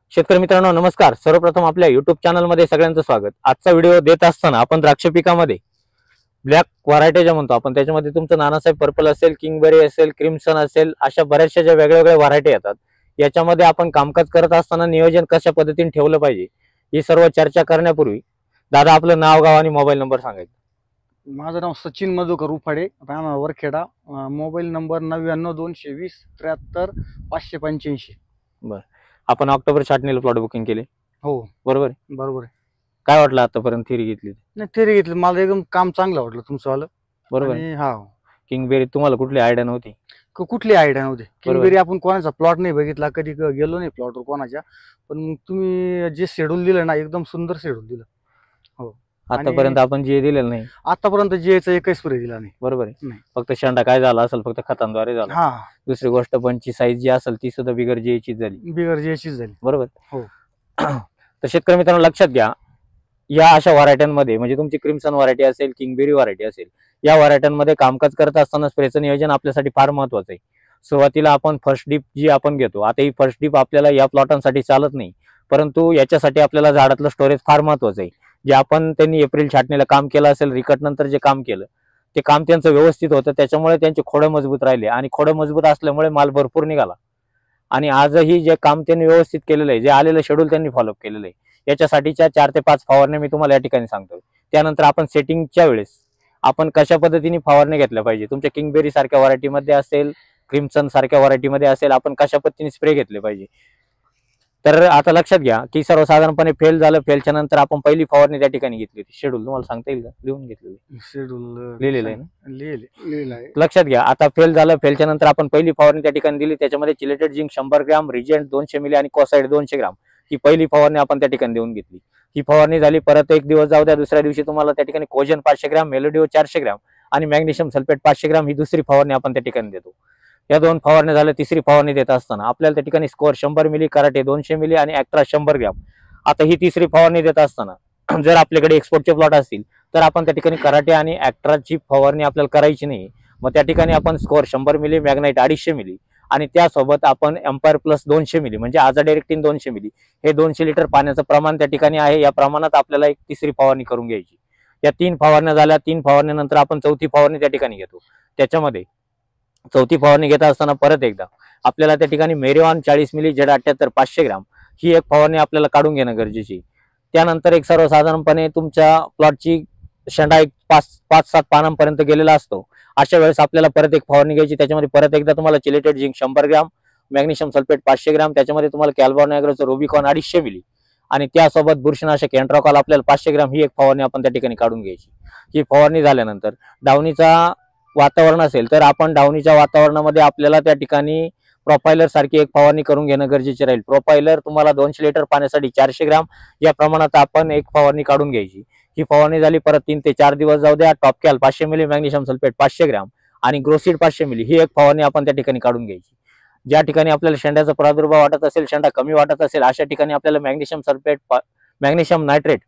शेतकरी मित्रांनो नमस्कार। सर्वप्रथम आपल्या युट्यूब चॅनलमध्ये सगळ्यांचं स्वागत। आजचा व्हिडिओ देत असताना आपण द्राक्ष पिकामध्ये ब्लॅक व्हरायटी ज्या म्हणतो आपण, त्याच्यामध्ये तुमचं नानासाहेब पर्पल असेल, किंगबेरी असेल, क्रिम्सन असेल, अशा बऱ्याचशा ज्या वेगवेगळ्या व्हरायटी येतात, याच्यामध्ये आपण कामकाज करत असताना नियोजन कशा पद्धतीने ठेवलं पाहिजे ही सर्व चर्चा करण्यापूर्वी दादा आपलं नाव, गाव आणि मोबाईल नंबर सांगायचं। माझं नाव सचिन मधुकर उफाडे, राहणार वरखेडा, मोबाईल नंबर 99-220-73-585। बरं, आपण ऑक्टोबर छाटणीला प्लॉट बुकिंग केले? हो बरोबर बरोबर आहे। काय वाटलं आतापर्यंत थिरी घेतली? नाही, थिरी घेतली, मला एकदम काम चांगलं वाटलं तुमचं वालं। बरोबर। हा, किंगबेरी तुम्हाला कुठली आयडिया नव्हती? कुठली आयडिया नव्हती। किंगबेरी आपण कोणाचा प्लॉट नाही बघितला, कधी गेलो नाही प्लॉटवर कोणाच्या, पण तुम्ही जे शेड्यूल दिलं ना, एकदम सुंदर शेड्यूल दिलं। हो, आतापर्यंत आपण जे दिलेलं नाही, आतापर्यंत जेचा एकही स्प्रे दिला नाही। बरोबर आहे। नाही, फक्त शेंडा काय झाला असेल फक्त खतांद्वारे झाला। हा, दुसरी गोष्ट बनची साईज जी असेल ती सुद्धा बिगर जेचीच झाली, बिगर जेचीच झाली। बरोबर हो। तर शेतकरी मित्रांनो लक्षात घ्या, या अशा व्हरायट्यांमध्ये म्हणजे तुमची क्रिम्सन व्हरायटी असेल, किंगबेरी व्हरायटी असेल, या व्हरायट्यांमध्ये कामकाज करत असताना स्प्रेचं नियोजन आपल्यासाठी फार महत्वाचं आहे। सुरुवातीला आपण फर्स्ट डिप जी आपण घेतो, आता ही फर्स्ट डिप आपल्याला या प्लॉटांसाठी चालत नाही, परंतु याच्यासाठी आपल्याला झाडातलं स्टोरेज फार महत्वाचं आहे। जे आपण त्यांनी एप्रिल छाटणीला काम केलं असेल, रिकट नंतर जे काम केलं ते काम त्यांचं व्यवस्थित होतं, त्याच्यामुळे त्यांचे खोडं मजबूत राहिले आणि खोडं मजबूत असल्यामुळे माल भरपूर निघाला। आणि आजही जे काम त्यांनी व्यवस्थित केलेलं आहे, जे आलेलं शेड्यूल त्यांनी फॉलोअप केलेलं आहे, याच्यासाठीच्या 4 ते 5 फवारण्या मी तुम्हाला या ठिकाणी सांगतोय। त्यानंतर आपण सेटिंगच्या वेळेस आपण कशा पद्धतीने फवारणी घेतल्या पाहिजे, तुमच्या किंगबेरी सारख्या व्हरायटीमध्ये असेल, क्रिम्सन सारख्या व्हरायटीमध्ये असेल, आपण कशा पद्धतीने स्प्रे घेतले पाहिजे। तर आता लक्षात घ्या की सर्वसाधारणपणे फेल झालं, फेलच्या नंतर आपण पहिली फवारणी त्या ठिकाणी घेतली होती। शेड्यूल तुम्हाला सांगता येईल का? लिहून घेतलेलं शेड्यूल लिहिलेलं आहे ना? लिहिलं आहे। लक्षात घ्या, आता फेल झालं, फेलच्या नंतर आपण पहिली फवारणी त्या ठिकाणी दिली, त्याच्यामध्ये चिलेटेड झिंक 100 ग्रॅम, रिजेंट 200 मिली आणि कोसाइड 200 ग्रॅम ही पहिली फवारणी आपण त्या ठिकाणी देऊन घेतली। ही फवारणी झाली, परत एक दिवस जाऊ द्या, दुसऱ्या दिवशी तुम्हाला त्या ठिकाणी कोजन 500 ग्रॅम, मेलोडिओ 400 ग्रॅम आणि मॅग्नेशियम सल्फेट 500 ग्रॅम ही दुसरी फवारणी आपण त्या ठिकाणी देतो। या 2 फवारण्या झाल्या, तिसरी फवारणी देत असताना आपल्याला त्या ठिकाणी स्कोअर 100 मिली, कराटे 200 मिली आणि ॲक्ट्रा 100 ग्रॅम। आता ही तिसरी फवारणी देत असताना जर आपल्याकडे एक्सपोर्टचे प्लॉट असतील तर आपण त्या ठिकाणी कराटे आणि ॲक्ट्राची फवारणी आपल्याला करायची नाही, मग त्या ठिकाणी आपण स्कोअर 100 मिली, मॅग्नाइट 250 मिली आणि त्यासोबत आपण एम्पायर प्लस 200 मिली म्हणजे आझाडायरेक्टिन 200 मिली हे 200 लिटर पाण्याचं प्रमाण त्या ठिकाणी आहे। या प्रमाणात आपल्याला एक तिसरी फवारणी करून घ्यायची। या 3 फवारण्या झाल्या, 3 फवारण्यानंतर आपण चौथी फवारणी त्या ठिकाणी घेतो। त्याच्यामध्ये चौथी फवारणी घेत असताना परत एकदा आपल्याला त्या ठिकाणी मेरिऑन 40 मिली, जेड 78 500 ग्रॅम ही एक फवारणी आपल्याला काढून घेणं गरजेची। त्यानंतर एक सर्वसाधारणपणे तुमच्या प्लॉटची शेंडा एक 5-7 पानांपर्यंत गेलेला असतो, अशा वेळेस आपल्याला परत एक फवारणी घ्यायची। त्याच्यामध्ये परत एकदा तुम्हाला chelated zinc 100 gram, magnesium sulphate 500 gram, त्याच्यामध्ये तुम्हाला कॅल्बॉन ॲग्रोचं रुबिकॉन 250 मिली आणि त्यासोबत बुरशीनाशक एंट्राकॉल आपल्याला 500 ग्रॅम ही एक फवारणी आपण त्या ठिकाणी काढून घ्यायची। ही फवारणी झाल्यानंतर डावणीचा वातावरण असेल तर आपण डावणीच्या वातावरणामध्ये आपल्याला त्या ठिकाणी प्रोफायलर सारखी एक फवारणी करून घेणं गरजेचे राहील। प्रोफायलर तुम्हाला 200 लिटर पाण्यासाठी 400 ग्रॅम या प्रमाणात आपण एक फवारणी काढून घ्यायची। ही फवारणी झाली, परत 3 ते 4 दिवस जाऊ द्या, टॉपकॅल 500 मिली, मॅग्नेशियम सल्फेट 500 ग्रॅम आणि ग्रोसीड 500 मिली ही एक फवारणी आपण त्या ठिकाणी काढून घ्यायची। ज्या ठिकाणी आपल्याला शेंड्याचा प्रादुर्भाव वाटत असेल, शेंडा कमी वाटत असेल, अशा ठिकाणी आपल्याला magnesium sulphate, magnesium nitrate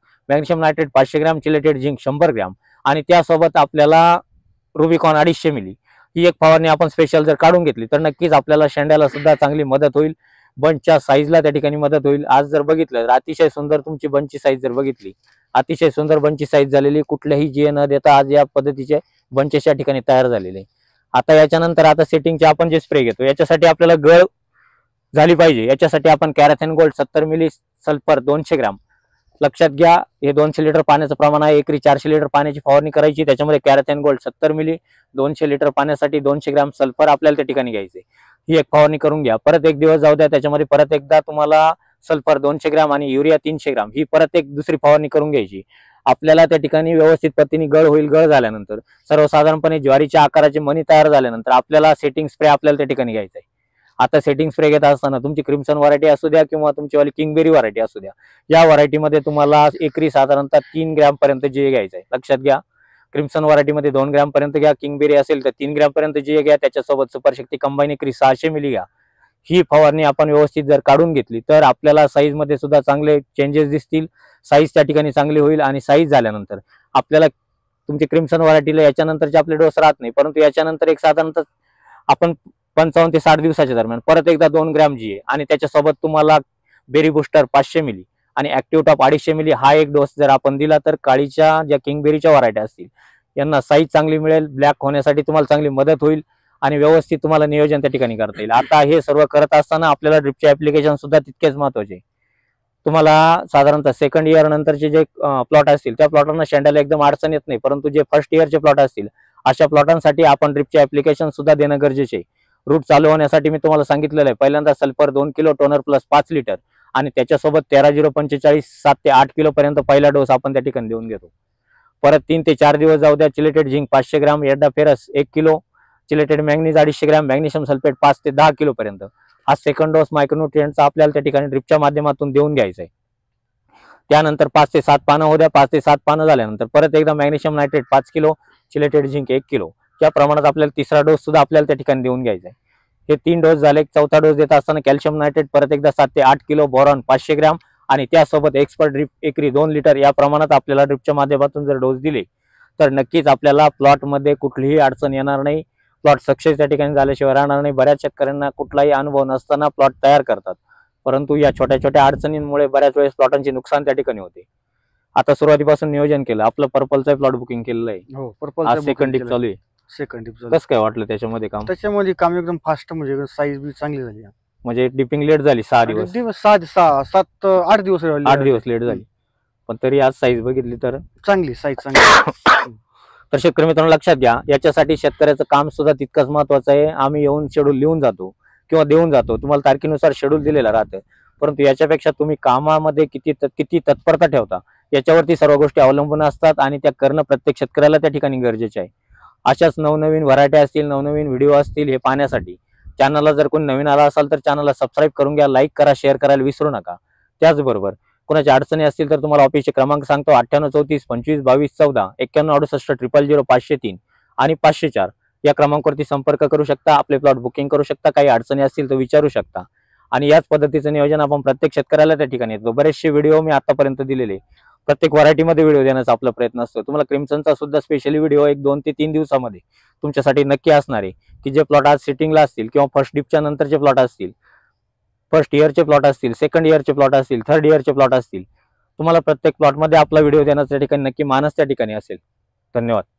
500 gram, chelated zinc 100 gram आणि त्यासोबत आपल्याला रुबिकॉन 250 मिली ही एक फवारणी आपण स्पेशल जर काढून घेतली तर नक्कीच आपल्याला शेंड्याला सुद्धा चांगली मदत होईल, बंचच्या साईजला त्या ठिकाणी मदत होईल। आज जर बघितलं तर अतिशय सुंदर तुमची बंचची साईज जर बघितली, अतिशय सुंदर बंचची साईज झालेली, कुठल्याही जे न देता आज या पद्धतीचे बंचेस या ठिकाणी तयार झालेले। आता याच्यानंतर आता सेटिंगचे आपण जे स्प्रे घेतो याच्यासाठी आपल्याला गळ झाली पाहिजे, याच्यासाठी आपण कॅराथेन गोल्ड 70 मिली, सल्फर 200 ग्रॅम। लक्षात घ्या, हे 200 लिटर पाण्याचं प्रमाण आहे, एकरी 400 लिटर पाण्याची फवारणी करायची। त्याच्यामध्ये कॅराथेन गोल्ड 70 मिली, 200 लिटर पाण्यासाठी 200 ग्रॅम सल्फर आपल्याला त्या ठिकाणी घ्यायचे। ही एक फवारणी करून घ्या, परत एक दिवस जाऊ द्या, त्याच्यामध्ये परत एकदा तुम्हाला सल्फर 200 ग्रॅम आणि युरिया 300 ग्रॅम ही परत एक दुसरी फवारणी करून घ्यायची। आपल्याला त्या ठिकाणी व्यवस्थित पद्धतीने गळ होईल। गळ झाल्यानंतर सर्वसाधारणपणे ज्वारीच्या आकाराचे मणी तयार झाल्यानंतर आपल्याला सेटिंग स्प्रे आपल्याला त्या ठिकाणी घ्यायचा आहे। आता सेटिंग स्प्रे घेत असताना तुमची क्रिम्सन व्हरायटी असू द्या किंवा तुमचीवाली किंगबेरी व्हरायटी असू द्या, या व्हरायटीमध्ये तुम्हाला एकरी साधारणतः 3 ग्रॅम पर्यंत जे घ्यायचं आहे। लक्षात घ्या, क्रिम्सन व्हरायटीमध्ये 2 ग्रॅम पर्यंत घ्या, किंगबेरी असेल तर 3 ग्रॅम पर्यंत जे घ्या, त्याच्यासोबत सुपरशक्ती कंबाईन एकरी 600 मिली घ्या। ही फवारणी आपण व्यवस्थित जर काढून घेतली तर आपल्याला साईज मध्ये सुद्धा चांगले चेंजेस दिसतील, साईज त्या ठिकाणी चांगली होईल आणि साईज झाल्यानंतर आपल्याला तुमची क्रिम्सन व्हरायटीला याच्यानंतरचे आपले डोस राहत नाही, परंतु याच्यानंतर एक साधारणतः आपण 55 ते 60 दिवसाच्या दरम्यान परत एकदा 2 ग्रॅम जी आणि त्याच्यासोबत तुम्हाला बेरी बुस्टर 500 मिली आणि ऍक्टिव्ह टॉप 250 मिली हा एक डोस जर आपण दिला तर काळीच्या ज्या किंगबेरीच्या व्हरायटी असतील यांना साईज चांगली मिळेल, ब्लॅक होण्यासाठी तुम्हाला चांगली मदत होईल आणि व्यवस्थित तुम्हाला नियोजन त्या ठिकाणी करता येईल. आता हे सर्व करत असताना आपल्याला ड्रिपचे ऍप्लिकेशन सुद्धा तितकेच महत्वाचे. तुम्हाला साधारणतः सेकंड इयर नंतरचे जे प्लॉट असतील त्या प्लॉटांना शेंडायला एकदम अडचण येत नाही, परंतु जे फर्स्ट इयरचे प्लॉट असतील अशा प्लॉटांसाठी आपण ड्रिपचे ऍप्लिकेशन सुद्धा देणं गरजेचे आहे. रूट चालू होण्यासाठी मी तुम्हाला सांगितलेलं आहे, पहिल्यांदा sulphur 2 kilo, toner plus 5 litre आणि त्याच्यासोबत 13-0-45 7 ते 8 किलो पर्यंत पहिला डोस आपण त्या ठिकाणी देऊन घेतो. परत 3 ते 4 दिवस जाऊ द्या, चिलेटेड झिंक 500 ग्राम, एडा ferrous 1 kilo, chelated manganese 250 gram, magnesium sulphate 5 ते 10 किलो पर्यंत हा सेकंड डोस मायक्रोन्यूट्रिएंटचा आपल्याला त्या ठिकाणी ड्रिपच्या माध्यमातून देऊन घ्यायचा आहे. त्यानंतर 5 ते 7 पानं होत्या, 5 ते 7 पानं झाल्यानंतर परत एकदा magnesium nitrate 5 kilo, chelated zinc 1 kilo या प्रमाणात आपल्याला तिसरा डोस सुद्धा आपल्याला त्या ठिकाणी देऊन घ्यायचा आहे. हे 3 डोस झाले. चौथा डोस देत असताना कॅल्शियम नायट्रेट परत एकदा 7 ते 8 किलो, बोरॉन 500 ग्राम आणि त्यासोबत एक्सपर्ट ड्रिप एकरी 2 लिटर या प्रमाणात आपल्याला ड्रिपच्या माध्यमातून जर डोस दिले तर नक्कीच आपल्याला प्लॉटमध्ये कुठलीही अडचण येणार नाही. प्लॉट सक्सेस त्या ठिकाणी झाल्याशिवाय राहणार नाही. बऱ्याच शेतकऱ्यांना कुठलाही अनुभव नसताना प्लॉट तयार करतात, परंतु या छोट्या छोट्या अडचणींमुळे बऱ्याच वेळेस प्लॉटांचे नुकसान त्या ठिकाणी होते. आता सुरुवातीपासून नियोजन केलं, आपलं पर्पलचं प्लॉट बुकिंग केलेलं आहे. हो, आज पर्पल सेकंड डिप चालू आहे. सेकंड डिप कसं काय वाटलं त्याच्यामध्ये काम? त्याच्यामध्ये काम एकदम फास्ट, म्हणजे साईज बी चांगली झाली. म्हणजे डिपिंग लेट झाली 6 दिवस, 8 दिवस 8 दिवस लेट झाली, पण तरी आज साईज बघितली तर चांगली साईज चांगली. तर शेतकरी मित्रांनो लक्षात घ्या, याच्यासाठी शेतकऱ्याचं काम सुद्धा तितकंच महत्वाचं आहे. आम्ही येऊन शेड्यूल लिहून जातो किंवा देऊन जातो, तुम्हाला तारखेनुसार शेड्यूल दिलेलं राहतं, परंतु याच्यापेक्षा तुम्ही कामामध्ये किती तत्परता ठेवता याच्यावरती सर्व गोष्टी अवलंबून असतात आणि त्या करणं प्रत्येक शेतकऱ्याला त्या ठिकाणी गरजेचे आहे. अशाच नवनवीन व्हरायटी असतील, नवनवीन व्हिडिओ असतील हे पाहण्यासाठी चॅनलला जर कोणी नवीन आला असाल तर चॅनलला सबस्क्राईब करून घ्या, लाईक करा, शेअर करायला विसरू नका. त्याचबरोबर कोणाच्या अडचणी असतील तर तुम्हाला ऑफिसचे क्रमांक सांगतो, 98 34 25 22 14 91 68 000 503 आणि 504 या क्रमांकावरती संपर्क करू शकता. आपले प्लॉट बुकिंग करू शकता, काही अडचणी असतील तर विचारू शकता आणि याच पद्धतीचं नियोजन आपण प्रत्येक शेतकऱ्याला त्या ठिकाणी येतो. बरेचसे व्हिडिओ मी आतापर्यंत दिलेले, प्रत्येक व्हरायटीमध्ये व्हिडिओ देण्याचा आपला प्रयत्न असतो. तुम्हाला क्रिम्सनचा सुद्धा स्पेशली व्हिडिओ 1-2 ते 3 दिवसामध्ये तुमच्यासाठी नक्की असणार आहे, की जे प्लॉट आज सिटिंगला असतील किंवा फर्स्ट डिपच्या नंतरचे प्लॉट असतील, फर्स्ट इयरचे प्लॉट असतील, सेकंड इयरचे प्लॉट असतील, थर्ड इयरचे प्लॉट असतील, तुम्हाला प्रत्येक प्लॉटमध्ये आपला व्हिडिओ देण्याच्या ठिकाणी नक्की मानस त्या ठिकाणी असेल. धन्यवाद.